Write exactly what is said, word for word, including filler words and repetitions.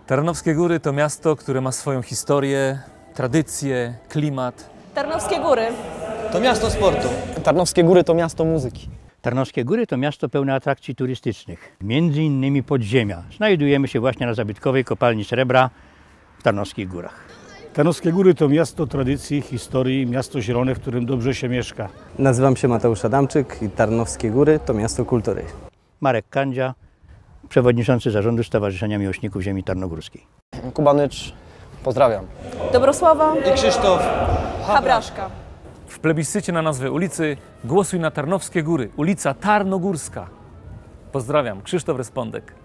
Tarnowskie Góry to miasto, które ma swoją historię, tradycje, klimat. Tarnowskie Góry to miasto sportu. Tarnowskie Góry to miasto muzyki. Tarnowskie Góry to miasto pełne atrakcji turystycznych, między innymi podziemia. Znajdujemy się właśnie na zabytkowej kopalni srebra w Tarnowskich Górach. Tarnowskie Góry to miasto tradycji, historii, miasto zielone, w którym dobrze się mieszka. Nazywam się Mateusz Adamczyk i Tarnowskie Góry to miasto kultury. Marek Kandzia, przewodniczący zarządu Stowarzyszenia Miłośników Ziemi Tarnogórskiej. Kubanycz, pozdrawiam. Dobrosława I Krzysztof Habraszka. W plebiscycie na nazwę ulicy głosuj na Tarnowskie Góry, ulica Tarnogórska. Pozdrawiam, Krzysztof Respondek.